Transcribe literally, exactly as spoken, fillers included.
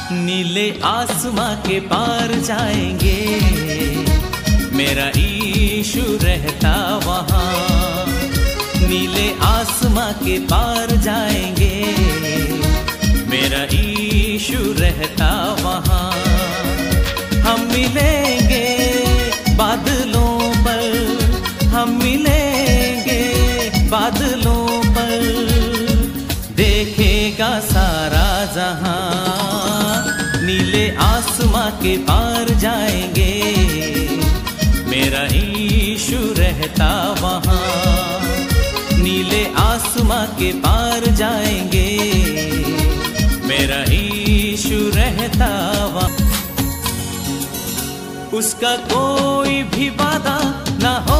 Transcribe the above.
नीले आसमां के पार जाएंगे, मेरा ईशु रहता वहाँ। नीले आसमां के पार जाएंगे, मेरा ईशु रहता वहाँ। हम मिलेंगे बादलों पर, हम मिलेंगे बादलों पर, देखेगा सारा जहां। नीले आसमां के पार जाएंगे, मेरा ईशु रहता वहाँ। नीले आसमां के पार जाएंगे, मेरा ईशु रहता वहाँ। उसका कोई भी वादा ना हो